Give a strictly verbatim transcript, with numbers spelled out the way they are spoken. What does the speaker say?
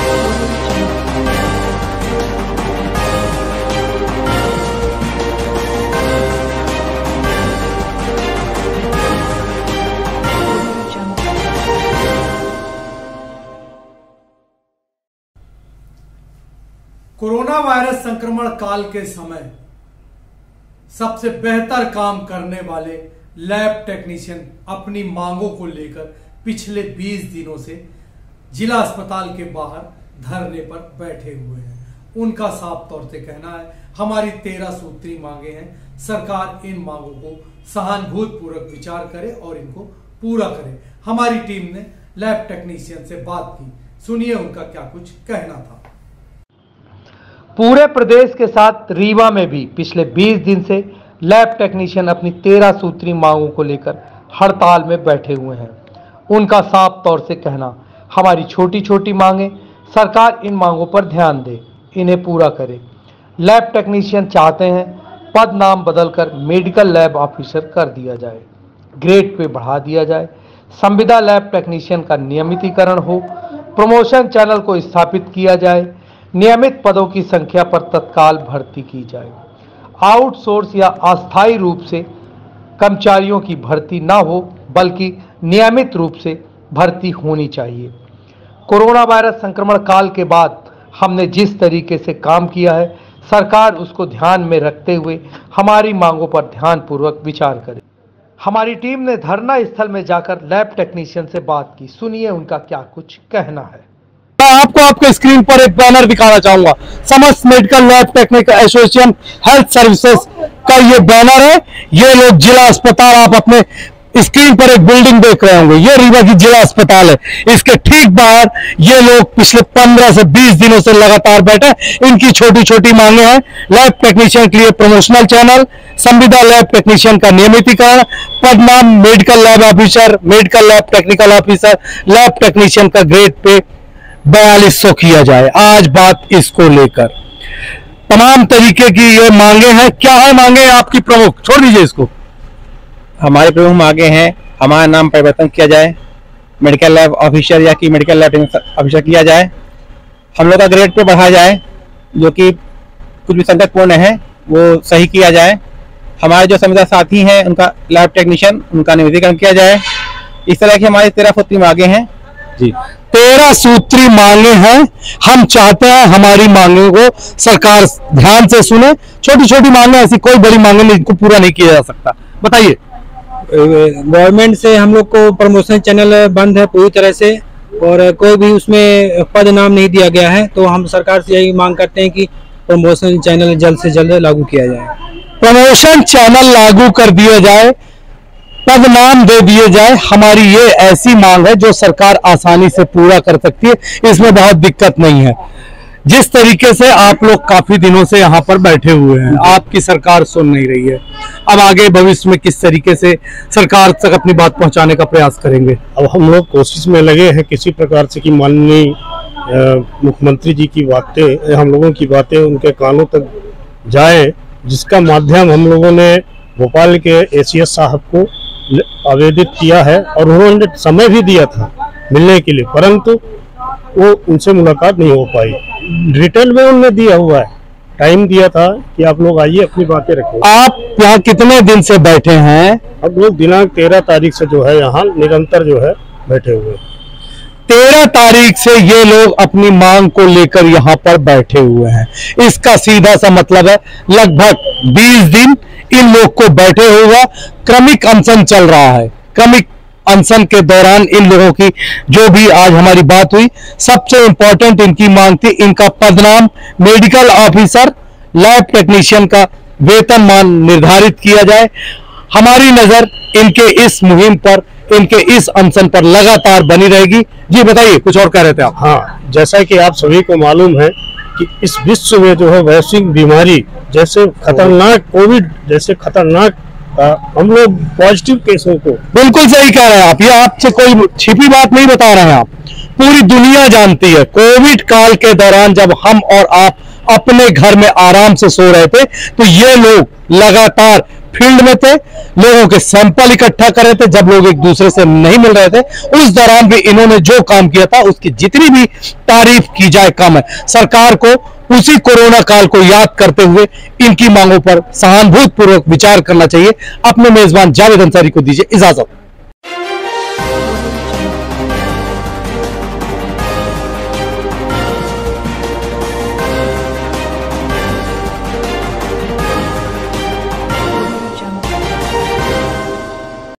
Corona virus संक्रमण काल के समय सबसे बेहतर काम करने वाले लैब टेक्नीशियन अपनी मांगों को लेकर पिछले बीस दिनों से जिला अस्पताल के बाहर धरने पर बैठे हुए हैं। उनका साफ तौर से कहना है, हमारी तेरह सूत्री मांगे हैं, सरकार इन मांगों को सहानुभूतिपूर्वक विचार करे और इनको पूरा करे। हमारी टीम ने लैब टेक्नीशियन से बात की, सुनिए उनका क्या कुछ कहना था। पूरे प्रदेश के साथ रीवा में भी पिछले बीस दिन से लैब टेक्नीशियन अपनी तेरह सूत्री मांगों को लेकर हड़ताल में बैठे हुए हैं। उनका साफ तौर से कहना, हमारी छोटी छोटी मांगे, सरकार इन मांगों पर ध्यान दे, इन्हें पूरा करे। लैब टेक्नीशियन चाहते हैं पद नाम बदलकर मेडिकल लैब ऑफिसर कर दिया जाए, ग्रेड पे बढ़ा दिया जाए, संविदा लैब टेक्नीशियन का नियमितीकरण हो, प्रमोशन चैनल को स्थापित किया जाए, नियमित पदों की संख्या पर तत्काल भर्ती की जाए, आउटसोर्स या अस्थायी रूप से कर्मचारियों की भर्ती न हो बल्कि नियमित रूप से भर्ती होनी चाहिए। कोरोना वायरस संक्रमण काल के बाद हमने जिस तरीके से काम किया है, सरकार उसको ध्यान में रखते हुए हमारी मांगों पर ध्यानपूर्वक विचार करे। हमारी टीम ने धरना स्थल में जाकर लैब टेक्नीशियन से बात की, सुनिए उनका क्या कुछ कहना है। मैं आपको आपके स्क्रीन पर एक बैनर दिखाना चाहूंगा, समस्त medical lab technical association health services का ये बैनर है। ये लोग जिला अस्पताल, आप अपने स्क्रीन पर एक बिल्डिंग देख रहे होंगे, ये रीवा की जिला अस्पताल है। इसके ठीक बाहर ये लोग पिछले पंद्रह से बीस दिनों से लगातार बैठे। इनकी छोटी छोटी मांगे हैं, लैब टेक्नीशियन के लिए प्रमोशनल चैनल, संविदा लैब टेक्नीशियन का नियमितीकरण, पद नाम medical lab officer, medical lab technical officer, lab technician का ग्रेड पे बयालीस सौ किया जाए। आज बात इसको लेकर तमाम तरीके की ये मांगे हैं। क्या है मांगे आपकी प्रमुख? छोड़ दीजिए इसको। हमारे प्रमुख मांगे हैं, हमारा नाम परिवर्तन किया जाए, मेडिकल लैब ऑफिसर या कि मेडिकल लैब ऑफिसर किया जाए, हम लोग का ग्रेड पे बढ़ाया जाए, जो कि कुछ भी संकटपूर्ण है वो सही किया जाए। हमारे जो संविदा साथी हैं उनका लैब टेक्नीशियन, उनका नियमितीकरण किया जाए। इस तरह की हमारी तेरह सूत्री मांगे हैं जी। तेरह सूत्री मांगे हैं। हम चाहते हैं हमारी मांगों को सरकार ध्यान से सुने। छोटी छोटी मांगे, ऐसी कोई बड़ी मांगे नहीं, इनको पूरा नहीं किया जा सकता। बताइए। गवर्नमेंट से हम लोग को प्रमोशन चैनल बंद है पूरी तरह से, और कोई भी उसमें पद नाम नहीं दिया गया है, तो हम सरकार से यही मांग करते हैं कि प्रमोशन चैनल जल्द से जल्द लागू किया जाए। प्रमोशन चैनल लागू कर दिया जाए, पद नाम दे दिए जाए। हमारी ये ऐसी मांग है जो सरकार आसानी से पूरा कर सकती है, इसमें बहुत दिक्कत नहीं है। जिस तरीके से आप लोग काफी दिनों से यहाँ पर बैठे हुए हैं, आपकी सरकार सुन नहीं रही है। अब आगे भविष्य में किस तरीके से सरकार तक अपनी बात पहुँचाने का प्रयास करेंगे? अब हम लोग कोशिश में लगे हैं किसी प्रकार से कि माननीय मुख्यमंत्री जी की बातें, हम लोगों की बातें उनके कानों तक जाए, जिसका माध्यम हम लोगों ने भोपाल के एसीएस साहब को आवेदित किया है और उन्होंने समय भी दिया था मिलने के लिए, परंतु वो उनसे मुलाकात नहीं हो पाई। रिटर्न में उन्होंने दिया हुआ है, टाइम दिया था कि आप लोग आइए अपनी बातें रखें। आप यहाँ कितने दिन से बैठे हैं? अब लोग दिनांक तेरह तारीख से जो है यहाँ निरंतर जो है बैठे हुए। तेरह तारीख से ये लोग अपनी मांग को लेकर यहाँ पर बैठे हुए हैं। इसका सीधा सा मतलब है लगभग बीस दिन इन लोग को बैठे हुआ क्रमिक अनशन चल रहा है। क्रमिक अनशन के दौरान इन लोगों की जो भी आज हमारी बात हुई, सबसे इंपॉर्टेंट इनकी मांग थी, इनका पदनाम मेडिकल ऑफिसर, लैब टेक्नीशियन का वेतनमान निर्धारित किया जाए। हमारी नजर इनके इस मुहिम पर, इनके इस अनशन पर लगातार बनी रहेगी। जी बताइए, कुछ और कह रहे थे आप? हाँ, जैसा कि आप सभी को मालूम है कि इस विश्व में जो है वैश्विक बीमारी जैसे खतरनाक कोविड जैसे खतरनाक हम लोग पॉजिटिव केसों को, बिल्कुल सही कह रहे हैं आप, ये आपसे कोई छिपी बात नहीं बता रहे हैं आप, पूरी दुनिया जानती है। कोविड काल के दौरान जब हम और आप अपने घर में आराम से सो रहे थे, तो ये लोग लगातार फील्ड में थे, लोगों के सैंपल इकट्ठा कर रहे थे जब लोग एक दूसरे से नहीं मिल रहे थे। उस दौरान भी इन्होंने जो काम किया था उसकी जितनी भी तारीफ की जाए कम है। सरकार को उसी कोरोना काल को याद करते हुए इनकी मांगों पर सहानुभूतिपूर्वक विचार करना चाहिए। अपने मेजबान जावेद अंसारी को दीजिए इजाजत।